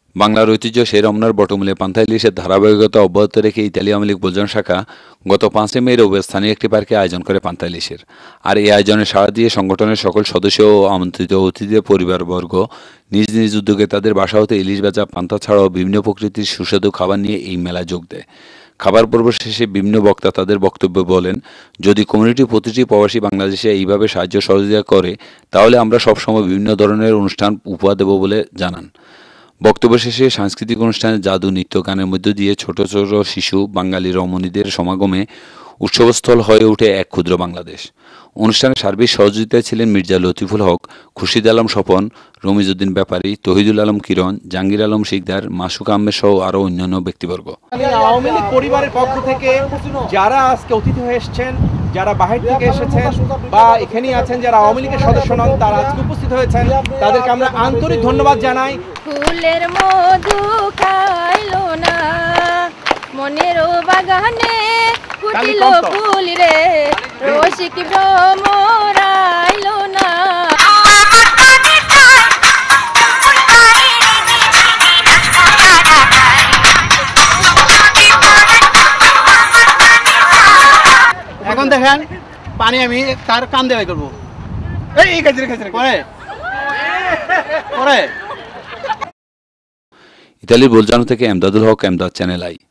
বাংলার ঐতিহ্য সেই রমনার বটমূলে পান্তা ইলিশের ধারাবাহিকতা অব্যাহত রেখে ইতালি আওয়ামী লীগ বোলজন শাখা গত 5 মে রোববার স্থানীয় একটি পার্কে আয়োজন করে পান্তা ইলিশের। আর এই আয়োজনে সাড়া দিয়ে সংগঠনের সকল সদস্য ও আমন্ত্রিত অতিথিদের পরিবারবর্গ নিজ নিজ উদ্যোগে তাদের বাসা হতে ইলিশ ভাজা, পান্তা ছাড়াও বিভিন্ন প্রকৃতির সুস্বাদু খাবার নিয়ে এই মেলায় যোগ দেয়। খাবার পর্ব শেষে বিভিন্ন বক্তা তাদের বক্তব্যে বলেন, যদি কমিউনিটি প্রতিটি প্রবাসী বাংলাদেশে এইভাবে সাহায্য সহযোগিতা করে তাহলে আমরা সবসময় বিভিন্ন ধরনের অনুষ্ঠান উপহার দেব বলে জানান। বক্তব্য শেষে সাংস্কৃতিক অনুষ্ঠানে জাদু, নৃত্য, গানের মধ্য দিয়ে ছোট ছোট শিশু বাঙালি রমণীদের সমাগমে উৎসবস্থল হয়ে ওঠে এক ক্ষুদ্র বাংলাদেশ। অনুষ্ঠানে সার্বিক সহযোগিতায় ছিলেন মির্জা লতিফুল হক, খুরশিদ আলম স্বপন, রমিজউদ্দিন ব্যাপারী, তহিদুল আলম কিরণ, জাহাঙ্গীর আলম শিকদার, মাসুক আহমেদ সহ আরও অন্যান্য ব্যক্তিবর্গ। আওয়ামী লীগ পরিবারের পক্ষ থেকে যারা আজকে অতিথি হয়ে এসেছেন, যারা বাহির থেকে এসেছেন বা এখানেই আছেন যারা আওয়ামী লীগের সদস্য নন, তারা আজকে উপস্থিত হয়েছেন, তাদেরকে আমরা আন্তরিক ধন্যবাদ জানাই। ফুলের মধু খাইলো না মনের বাগানে ফুটিল ফুল রে, রসিক ভ্রমরাইলো না। এখন দেখেন পানি আমি তার কান দেওয়াই করবো, এই খাইছে পরে ইতালির বোলজানো থেকে এমদাদুল হক, এমদাদ, চ্যানেল আই।